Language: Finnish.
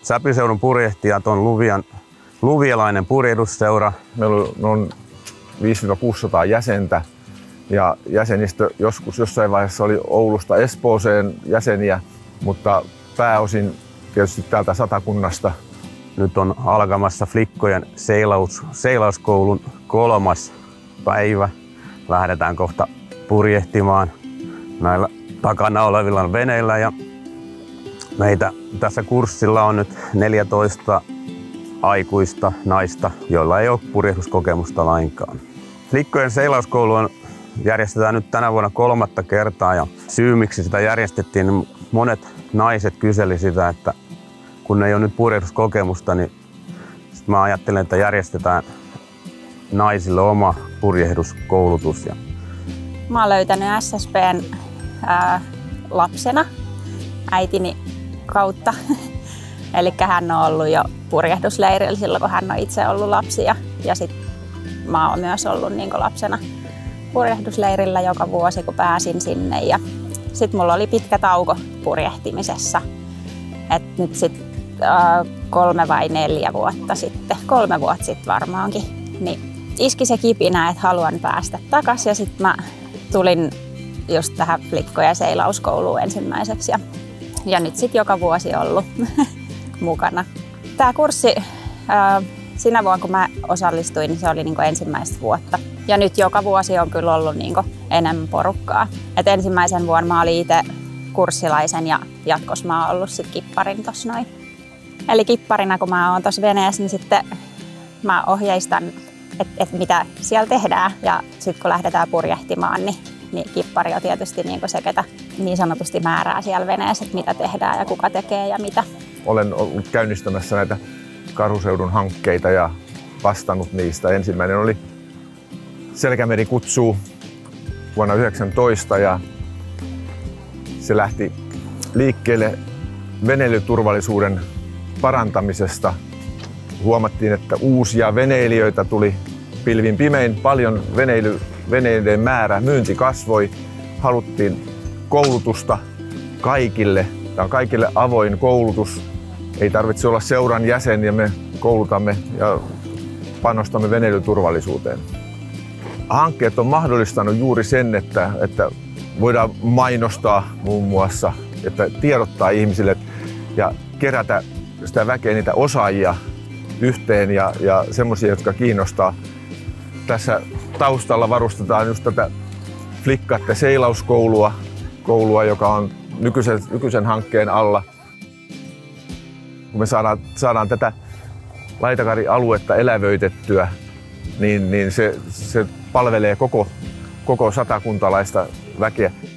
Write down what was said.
Säpyseudun purjehtijat on luvialainen purjehdusseura. Meillä on noin 500–600 jäsentä ja jäsenistö jossain vaiheessa oli Oulusta Espooseen jäseniä, mutta pääosin tietysti täältä Satakunnasta. Nyt on alkamassa Flikkojen seilauskoulun 3. päivä. Lähdetään kohta purjehtimaan näillä takana olevilla veneillä ja meitä tässä kurssilla on nyt 14 aikuista naista, joilla ei ole purjehduskokemusta lainkaan. Flikkojen seilauskoulu järjestetään nyt tänä vuonna 3. kertaa ja syy miksi sitä järjestettiin, niin monet naiset kyseli sitä, että kun ei ole nyt purjehduskokemusta, niin mä ajattelen, että järjestetään naisille oma purjehduskoulutus. Mä oon löytänyt SSP:n lapsena äitini kautta. Eli hän on ollut jo purjehdusleirillä silloin, kun hän on itse ollut lapsi. Ja sit mä oon myös ollut niin lapsena purjehdusleirillä joka vuosi, kun pääsin sinne. Ja sit mulla oli pitkä tauko purjehtimisessa. Et nyt sit 3 vai 4 vuotta sitten, 3 vuotta sitten varmaankin, niin iski se kipinä, että haluan päästä takaisin. Ja sit mä tulin just tähän Flikkojen seilauskouluun ensimmäiseksi. Ja nyt sit joka vuosi ollut mukana. Tää kurssi sinä vuonna, kun mä osallistuin, niin se oli niinku ensimmäistä vuotta. Ja nyt joka vuosi on kyllä ollut niinku enemmän porukkaa. Et ensimmäisen vuonna mä olin itse kurssilaisen ja jatkossa mä oon ollut sit kipparin tossa noin. Eli kipparina, kun mä oon tossa veneessä, niin sitten mä ohjeistan, että mitä siellä tehdään. Ja sitten kun lähdetään purjehtimaan, niin kippari on tietysti niinku se, ketä niin sanotusti määrää siellä veneessä, että mitä tehdään ja kuka tekee ja mitä. Olen ollut käynnistämässä näitä Karhuseudun hankkeita ja vastannut niistä. Ensimmäinen oli Selkämeri kutsuu vuonna 2019 ja se lähti liikkeelle veneilyturvallisuuden parantamisesta. Huomattiin, että uusia veneilijöitä tuli pilvin pimein, paljon veneilijöiden määrä, myynti kasvoi. Haluttiin koulutusta kaikille. Tämä on kaikille avoin koulutus. Ei tarvitse olla seuran jäsen ja me koulutamme ja panostamme veneilyturvallisuuteen. Hankkeet on mahdollistanut juuri sen, että voidaan mainostaa muun muassa, että tiedottaa ihmisille ja kerätä sitä väkeä, niitä osaajia yhteen ja semmoisia, jotka kiinnostaa. Tässä taustalla varustetaan just tätä Flikkatte seilauskoulua, joka on nykyisen hankkeen alla. Kun me saadaan tätä Laitakari-aluetta elävöitettyä, niin se palvelee koko satakuntalaista väkeä.